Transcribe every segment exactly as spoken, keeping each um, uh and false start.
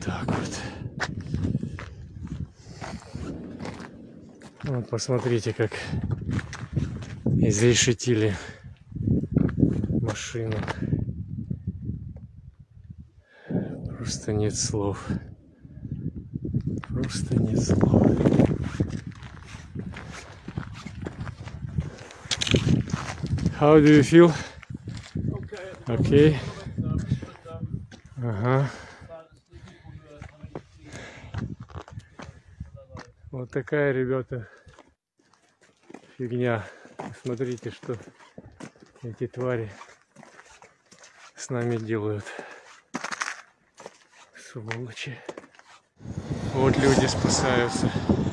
так вот. Вот посмотрите, как изрешетили машину. Просто нет слов. Просто нет слов. How do you feel? Okay. Ага. Вот такая, ребята, фигня. Смотрите, что эти твари с нами делают. Сволочи. Вот люди спасаются.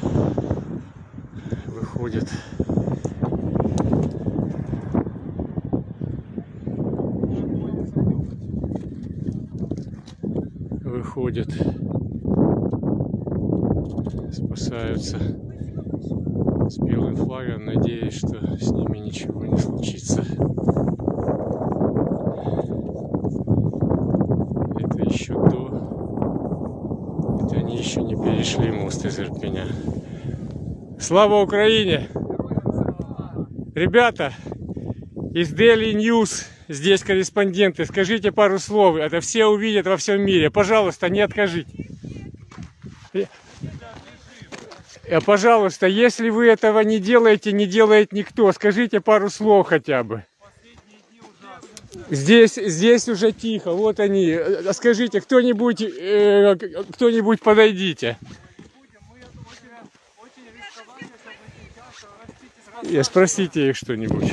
Выходят. Выходят. Спасаются с белым флагом, надеясь, что с ними ничего не случится. Это еще до... Это они еще не перешли мост из Ирпеня. Слава Украине! Ребята, из Daily News, здесь корреспонденты, скажите пару слов, это все увидят во всем мире. Пожалуйста, не откажите. Пожалуйста, если вы этого не делаете, не делает никто, скажите пару слов хотя бы. Здесь, здесь уже тихо, вот они. Скажите, кто-нибудь, э, кто-нибудь подойдите. Я спросите их что-нибудь.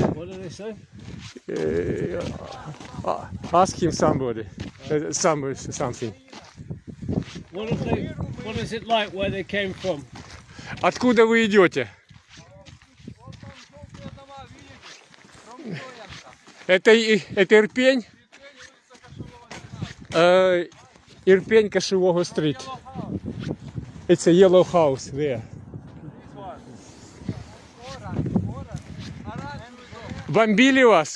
Ask him somebody, somebody, something. What is it, what is it like where they came from? Откуда вы идете? Это, это Ирпень? Uh, Ирпень, Кашевого стрит. It's a yellow house there. Бомбили вас?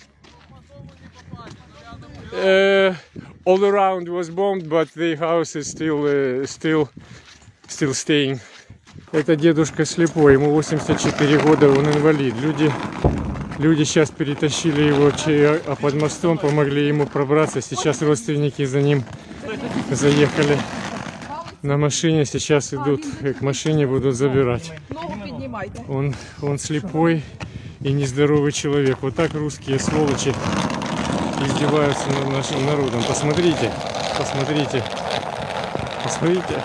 Uh, all around was bombed, but the house is still, uh, still, still staying. Это дедушка слепой, ему восемьдесят четыре года, он инвалид. Люди, люди сейчас перетащили его а под мостом, помогли ему пробраться. Сейчас родственники за ним заехали на машине, сейчас идут к машине, будут забирать. Он, он слепой и нездоровый человек. Вот так русские сволочи издеваются над нашим народом. Посмотрите, посмотрите, посмотрите.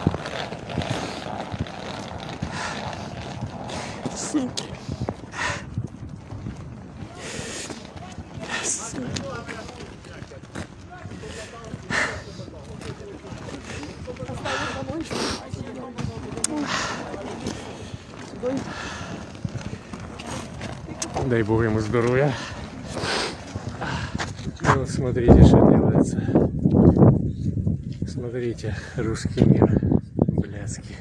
Суки. Дай Бог ему здоровья. И вот смотрите, что делается. Смотрите, русский мир блядский.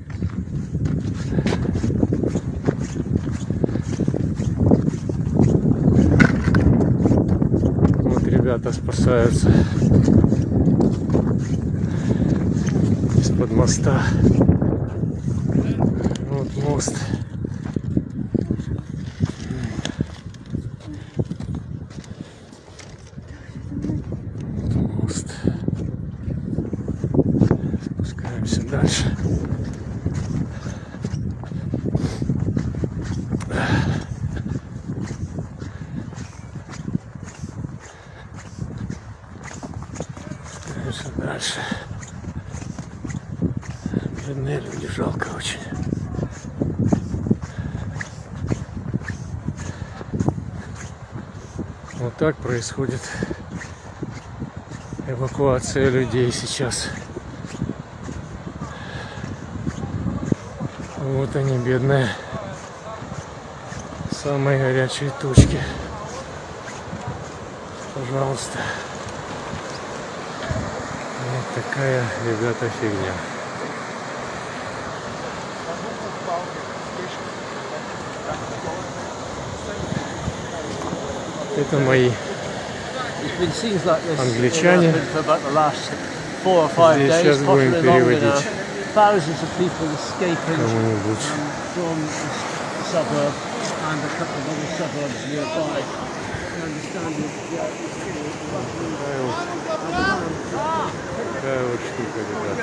Вот ребята спасаются из-под моста. Вот мост. Спускаемся дальше. Спускаемся дальше. Бедные люди, жалко очень. Вот так происходит эвакуация людей сейчас. Вот они, бедные, самые горячие точки. Пожалуйста. Вот такая, ребята, фигня. Это мои англичане. four or five Здесь days, сейчас будем possibly longer now. переводить Thousands of people escaping кому-нибудь. from the suburb and a couple of other suburbs nearby. I understand it. Такая вот штука, ребята.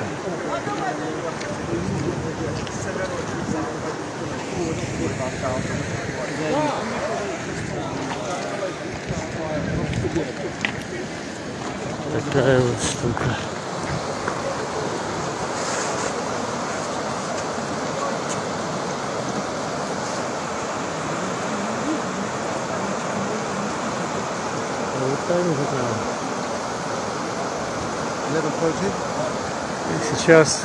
Такая вот штука. Вот так вот. И сейчас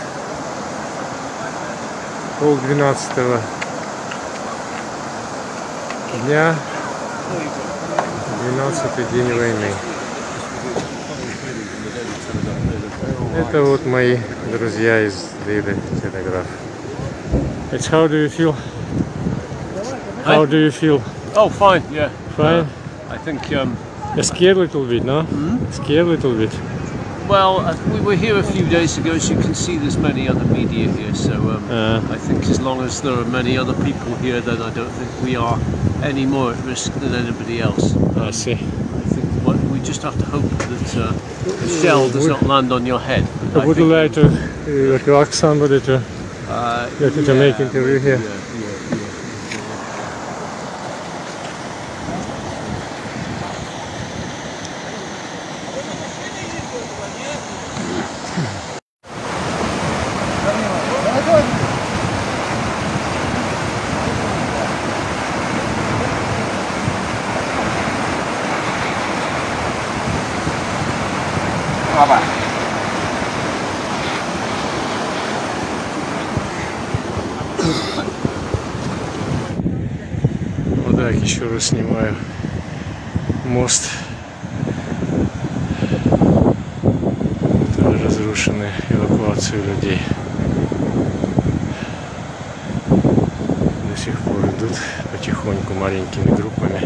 пол двенадцатого дня, двенадцатый день войны. Это вот мои друзья из Daily Telegraph. It's how do you feel? How do you feel? Oh, fine, yeah. Fine? I think, um, Scared a little bit, no? Hmm? Scared a little bit. well, uh, we were here a few days ago, as you can see there's many other media here, so um, Uh. I think as long as there are many other people here, then I don't think we are any more at risk than anybody else. I see. I think what, we just have to hope that uh, the shell does not land on your head. I Would you think- like to, uh, to ask somebody to, Uh, to, to make interview here? yeah, yeah, yeah. Вот так, еще раз снимаю мост. Тоже разрушены, эвакуацию людей. До сих пор идут потихоньку маленькими группами.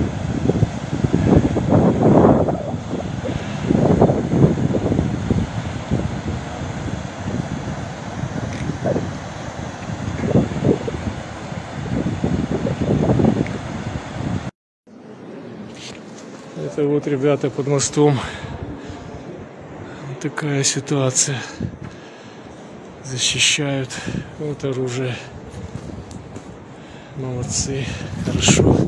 Это вот ребята под мостом. Вот такая ситуация. Защищают. Вот оружие. Молодцы. Хорошо.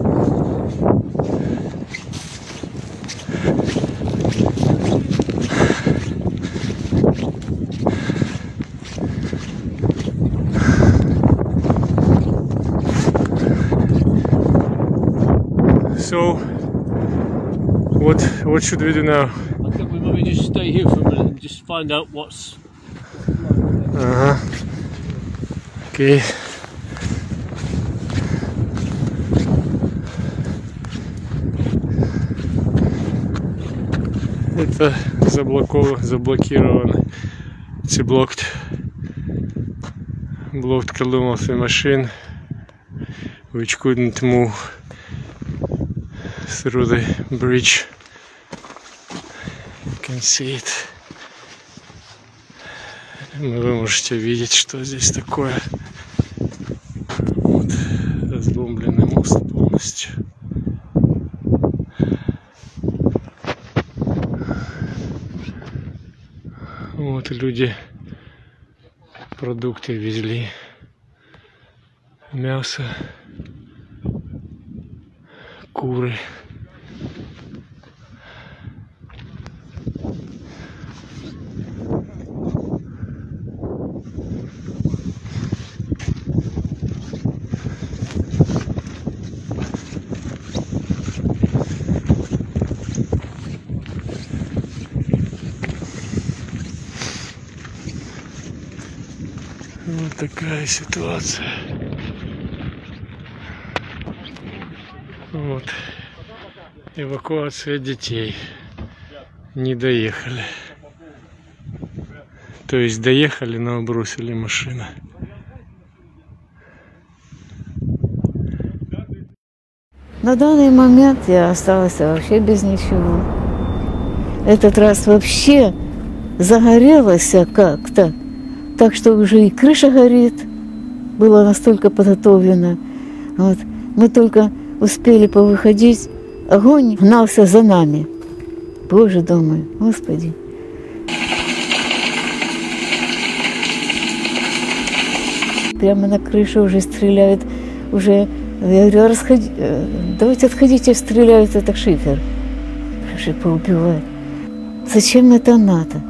So What what should we do now? I think we maybe just stay here for a minute and just find out what's. Ага. Окей. Это заблоковано, заблокировано. It's blocked. Blocked column of the machine, which couldn't move through the bridge. You can see it. Вы можете видеть, что здесь такое. Вот, разломленный мост полностью. Вот люди продукты везли, мясо, куры. Вот такая ситуация. Вот. Эвакуация детей. Не доехали. То есть доехали, но бросили машину. На данный момент я осталась вообще без ничего. Этот раз вообще загорелось как-то, так что уже и крыша горит, было настолько подготовлено. Вот. Мы только успели повыходить, огонь гнался за нами. Боже, думаю, Господи. Прямо на крышу уже стреляют, уже, я говорю, расходи, давайте отходите, стреляют, это шифер. Шифер поубивает. Зачем это надо?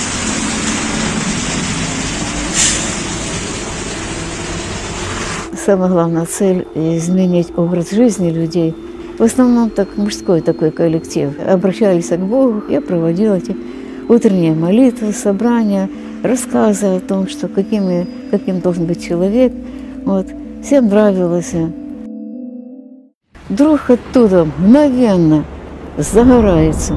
Самая главная цель – изменить образ жизни людей. В основном так мужской такой коллектив. Обращались к Богу, я проводила эти утренние молитвы, собрания, рассказы о том, что какими, каким должен быть человек. Вот. Всем нравилось. Вдруг оттуда мгновенно загорается.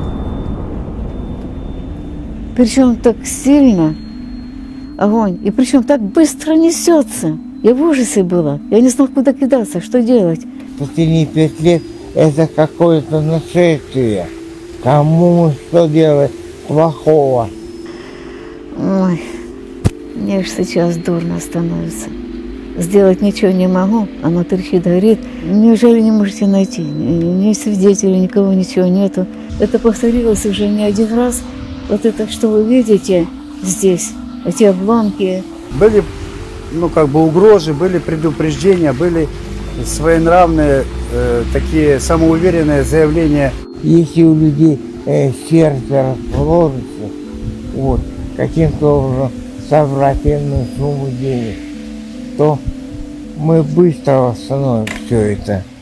Причем так сильно огонь, и причем так быстро несется. Я в ужасе была, я не знала, куда кидаться, что делать. Последние пять лет это какое-то нашествие. Кому мы что делать плохого? Ой, мне же сейчас дурно становится. Сделать ничего не могу, оно трещит, горит. Неужели не можете найти? Ни, ни свидетелей, никого, ничего нету. Это повторилось уже не один раз. Вот это, что вы видите здесь, эти обломки. Были, ну, как бы угрозы, были предупреждения, были своенравные, э, такие самоуверенные заявления. Если у людей э, сердце расположится, вот, каким-то образом собрать энную сумму денег, то мы быстро восстановим все это.